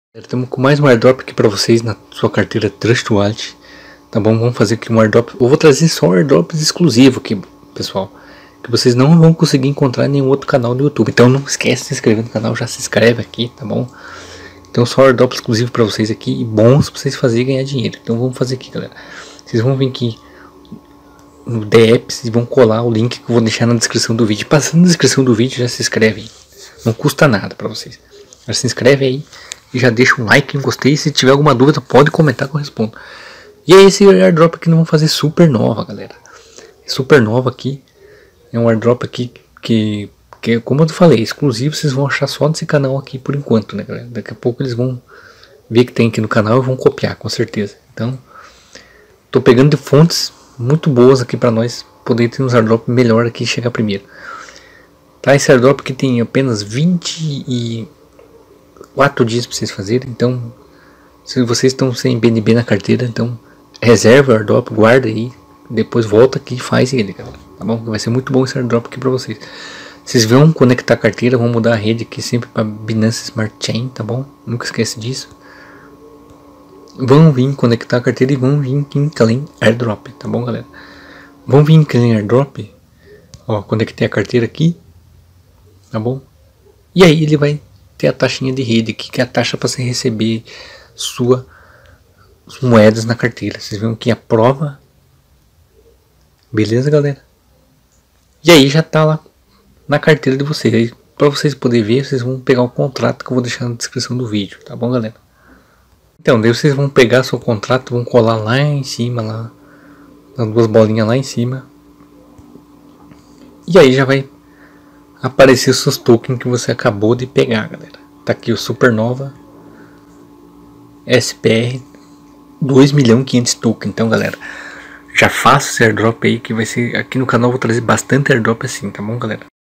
Estamos com mais um airdrop aqui para vocês na sua carteira Trust Wallet, tá bom? Vamos fazer aqui um airdrop. Eu vou trazer só airdrops exclusivos aqui, pessoal, que vocês não vão conseguir encontrar em nenhum outro canal do YouTube. Então não esquece de se inscrever no canal, já se inscreve aqui, tá bom? Então só airdrop exclusivo para vocês aqui e bons para vocês fazerem ganhar dinheiro. Então vamos fazer aqui, galera. Vocês vão vir aqui no DApps e vão colar o link que eu vou deixar na descrição do vídeo. Passando na descrição do vídeo, já se inscreve aí. Não custa nada para vocês. Já se inscreve aí e já deixa um like, um gostei. Se tiver alguma dúvida, pode comentar que eu respondo. E é esse airdrop aqui, nós vamos fazer supernova, galera. Supernova aqui é um airdrop aqui que como eu falei, exclusivo. Vocês vão achar só nesse canal aqui por enquanto, né, galera? Daqui a pouco eles vão ver que tem aqui no canal e vão copiar, com certeza. Então, tô pegando de fontes muito boas aqui para nós poder ter uns airdrop melhor aqui e chegar primeiro. Tá, esse airdrop que tem apenas 24 dias para vocês fazerem. Então, se vocês estão sem BNB na carteira, então reserva o airdrop, guarda aí, depois volta aqui e faz ele, galera. Tá bom? Vai ser muito bom esse airdrop aqui para vocês. Vocês vão conectar a carteira, vão mudar a rede aqui sempre para Binance Smart Chain, tá bom? Nunca esquece disso. Vão vir conectar a carteira e vão vir em Clean Airdrop, tá bom, galera? Vão vir em Clean Airdrop. Ó, conectei a carteira aqui, tá bom? E aí ele vai ter a taxinha de rede aqui, que é a taxa para você receber suas moedas na carteira. Vocês viram que aprova. Beleza, galera? E aí já tá lá na carteira de vocês. Aí, para vocês poderem ver, vocês vão pegar o contrato que eu vou deixar na descrição do vídeo, tá bom, galera? Então, daí vocês vão pegar seu contrato, vão colar lá em cima, lá nas duas bolinhas lá em cima. E aí já vai aparecer os seus tokens que você acabou de pegar, galera. Tá aqui o Supernova SPR 2.500.000 tokens. Então, galera, já faça esse airdrop aí, que vai ser aqui no canal. Eu vou trazer bastante airdrop assim, tá bom, galera?